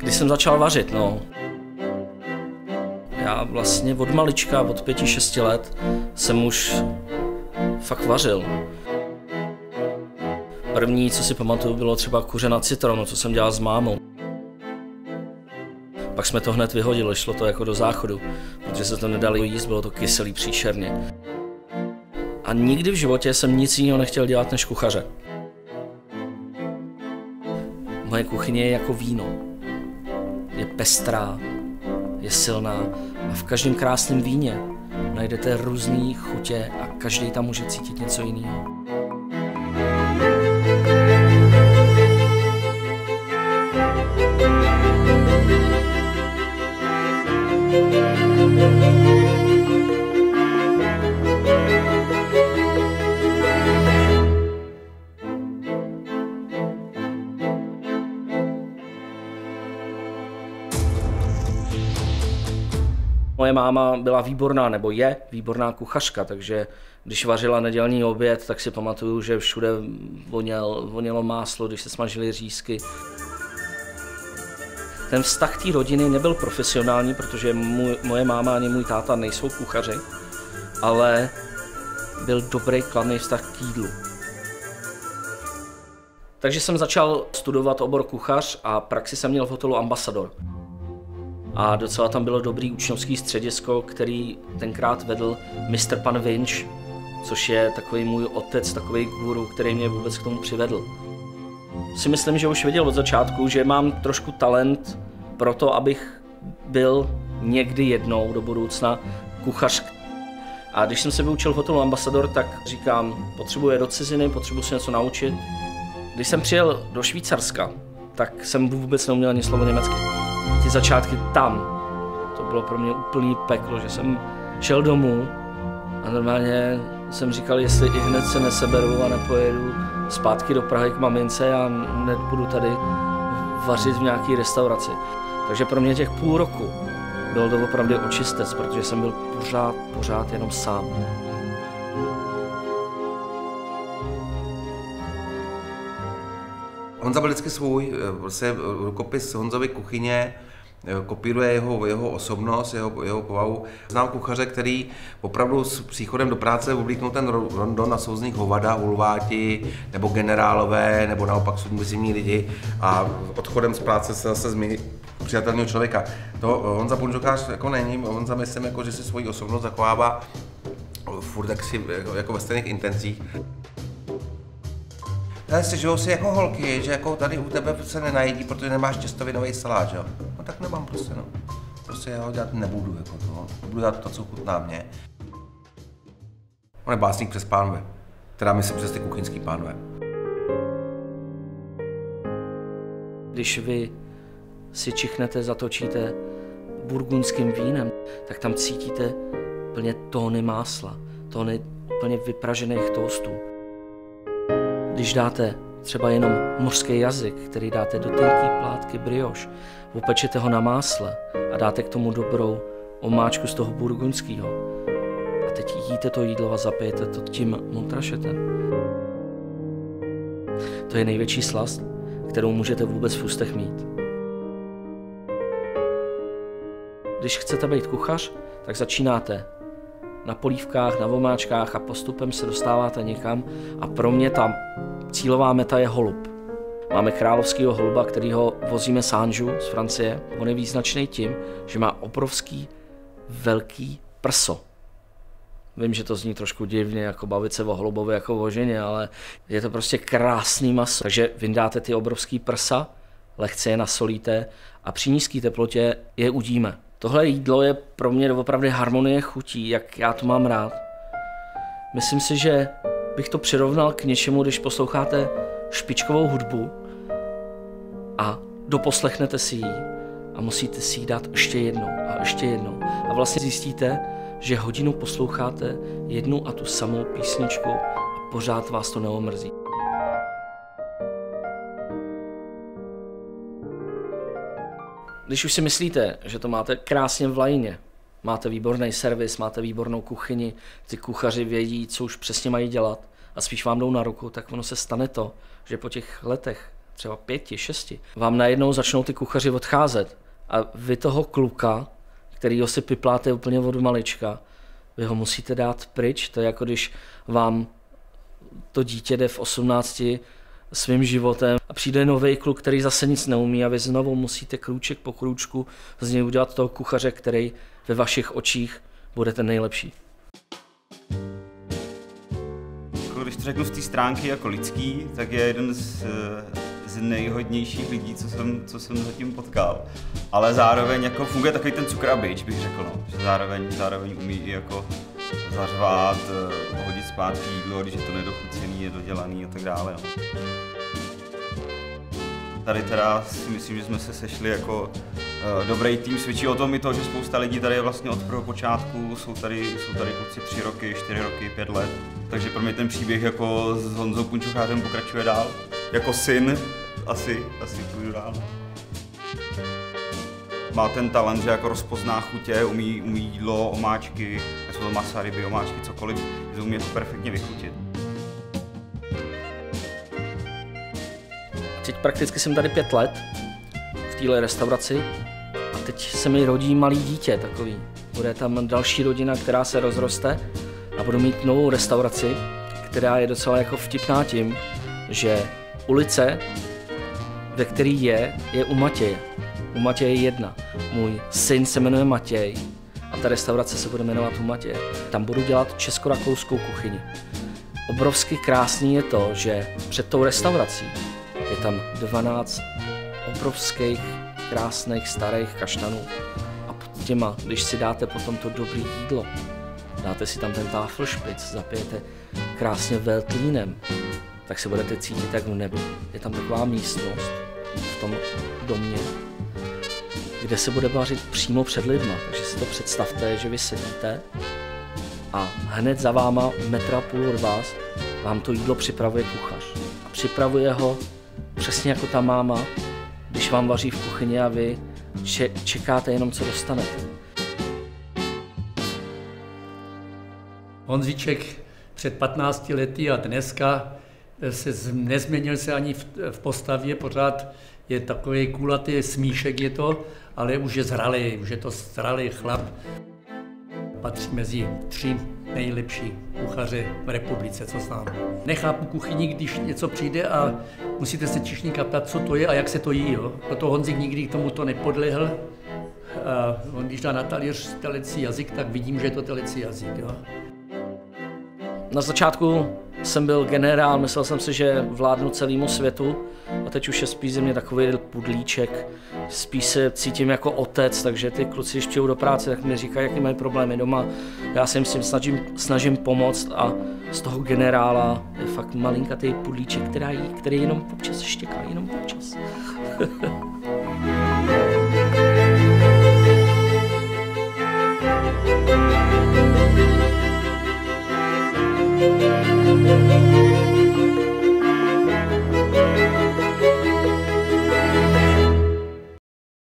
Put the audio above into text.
Když jsem začal vařit, no. Já vlastně od malička, od 5-6 let, jsem už fakt vařil. První, co si pamatuju, bylo třeba kuře na citronu, co jsem dělal s mámou. Pak jsme to hned vyhodili, šlo to jako do záchodu, protože se to nedalo jíst, bylo to kyselý příšerně. A nikdy v životě jsem nic jiného nechtěl dělat než kuchaře. Moje kuchyně je jako víno. Je pestrá, je silná a v každém krásném víně najdete různé chutě a každý tam může cítit něco jiného. Moje máma byla výborná, nebo je výborná kuchařka, takže když vařila nedělní oběd, tak si pamatuju, že všude vonělo máslo, když se smažily řízky. Ten vztah té rodiny nebyl profesionální, protože moje máma ani můj táta nejsou kuchaři, ale byl dobrý, kladný vztah k jídlu. Takže jsem začal studovat obor kuchař a praxi jsem měl v hotelu Ambassador. A docela tam bylo dobrý učňovský středisko, který tenkrát vedl Mr. Pan Vinč, což je takový můj otec, takový guru, který mě vůbec k tomu přivedl. Si myslím, že už věděl od začátku, že mám trošku talent pro to, abych byl někdy jednou do budoucna kuchař. A když jsem se vyučil v hotelu Ambassador, tak říkám, potřebuji do ciziny, potřebuji se něco naučit. Když jsem přijel do Švýcarska, tak jsem vůbec neuměl ani slovo německy. Ty začátky tam, to bylo pro mě úplný peklo, že jsem šel domů a normálně jsem říkal, jestli i hned se neseberu a nepojedu zpátky do Prahy k mamince a nebudu tady vařit v nějaké restauraci. Takže pro mě těch půl roku byl to opravdu očistec, protože jsem byl pořád jenom sám. Honza byl vždycky svůj, rukopis Honzovy kuchyně kopíruje jeho osobnost, jeho povahu. Znám kuchaře, který opravdu s příchodem do práce oblíknul ten rondon a jsou z nich hovada, hulváti, nebo generálové, nebo naopak submisivní lidi a odchodem z práce se zase změní přijatelného člověka. To Honza punžokář jako není, Honza myslím, jako, že si svoji osobnost zachovává furt jako ve stejných intencích. Stěžují si jako holky, že jako tady u tebe se nenajedí, protože nemáš těstovinový salát, že jo? No tak nemám prostě, no. Prostě já ho dělat nebudu, jako to. Budu dělat to, co chutná mě. On je básník přes pánve, teda myslím přes ty kuchyňský pánve. Když vy si čichnete, zatočíte burgundským vínem, tak tam cítíte plně tóny másla, tóny plně vypražených toastů. Když dáte třeba jenom mořský jazyk, který dáte do tenký plátky brioche, upečete ho na másle a dáte k tomu dobrou omáčku z toho burgundského a teď jíte to jídlo a zapijete to tím montrachetem. To je největší slast, kterou můžete vůbec v ústech mít. Když chcete být kuchař, tak začínáte na polívkách, na omáčkách a postupem se dostáváte někam a pro mě ta cílová meta je holub. Máme královského holuba, kterýho vozíme z Anjou z Francie. On je význačný tím, že má obrovský, velký prso. Vím, že to zní trošku divně, jako bavit se o holubovi jako o ženě, ale je to prostě krásný maso. Takže vyndáte ty obrovský prsa, lehce je nasolíte a při nízké teplotě je udíme. Tohle jídlo je pro mě opravdu harmonie chutí, jak já to mám rád. Myslím si, že bych to přirovnal k něčemu, když posloucháte špičkovou hudbu a doposlechnete si ji a musíte si ji dát ještě jednou a ještě jednou. A vlastně zjistíte, že hodinu posloucháte jednu a tu samou písničku a pořád vás to neomrzí. Když už si myslíte, že to máte krásně v lajině, máte výborný servis, máte výbornou kuchyni, ty kuchaři vědí, co už přesně mají dělat a spíš vám jdou na ruku, tak ono se stane to, že po těch letech třeba 5, 6, vám najednou začnou ty kuchaři odcházet. A vy toho kluka, kterýho si pipláte úplně od malička, vy ho musíte dát pryč. To je jako když vám to dítě jde v 18 svým životem a přijde nový kluk, který zase nic neumí a vy znovu musíte krůček po krůčku z něj udělat toho kuchaře, který ve vašich očích bude ten nejlepší. Když to řeknu z té stránky jako lidský, tak je jeden z nejhodnějších lidí, co jsem zatím potkal. Ale zároveň jako funguje takový ten cukr a bič, bych řekl, no. Že zároveň umí i jako zařvát, hodit zpátky jídlo, když je to nedochucený, je dodělaný a tak dále. No. Tady teda si myslím, že jsme se sešli jako dobrý tým, svědčí o tom i to, že spousta lidí tady je vlastně od prvního počátku, jsou tady kluci 3 roky, 4 roky, 5 let. Takže pro mě ten příběh jako s Honzou Punčochářem pokračuje dál. Jako syn asi půjdu dál. Má ten talent, že jako rozpozná chutě, umí jídlo, omáčky, jsou to masa, ryby, omáčky, cokoliv, že umí to perfektně vychutit. Teď prakticky jsem tady 5 let v téhle restauraci a teď se mi rodí malý dítě takový. Bude tam další rodina, která se rozroste a budu mít novou restauraci, která je docela jako vtipná tím, že ulice, ve který je u Matěje. U Matěje 1. Můj syn se jmenuje Matěj a ta restaurace se bude jmenovat u Matěje. Tam budu dělat česko-rakouskou kuchyni. Obrovsky krásný je to, že před tou restaurací je tam 12 obrovských, krásných, starých kaštanů a pod těma, když si dáte potom to dobré jídlo, dáte si tam ten táfelšpic, zapijete krásně veltlínem, tak se budete cítit jak v nebi. Je tam taková místnost v tom domě, kde se bude vařit přímo před lidma, takže si to představte, že vy sedíte a hned za váma 1,5 metru od vás vám to jídlo připravuje kuchař. A připravuje ho přesně jako ta máma, když vám vaří v kuchyni a vy čekáte jenom, co dostanete. Honzíček před 15 lety a dneska nezměnil se ani v postavě, pořád je takový kulatý smíšek je to, ale už je zralý, už je to zralý chlap. Patří mezi 3 nejlepší kuchaře v republice, co znám. Nechápu kuchyni, když něco přijde a musíte se čišníka ptát, co to je a jak se to jí. Jo? Proto Honzik nikdy k tomu to nepodlehl. A on, když dá na talíř telecí jazyk, tak vidím, že je to telecí jazyk. Jo? Na začátku jsem byl generál, myslel jsem si, že vládnu celému světu a teď už je spíš ze mě takový pudlíček. Spíš se cítím jako otec, takže ty kluci, když přijdou do práce, tak mi říkají, jaký mají problémy doma. Já se jim s tím snažím pomoct a z toho generála je fakt malinkatý pudlíček, který jenom občas štěká, jenom občas.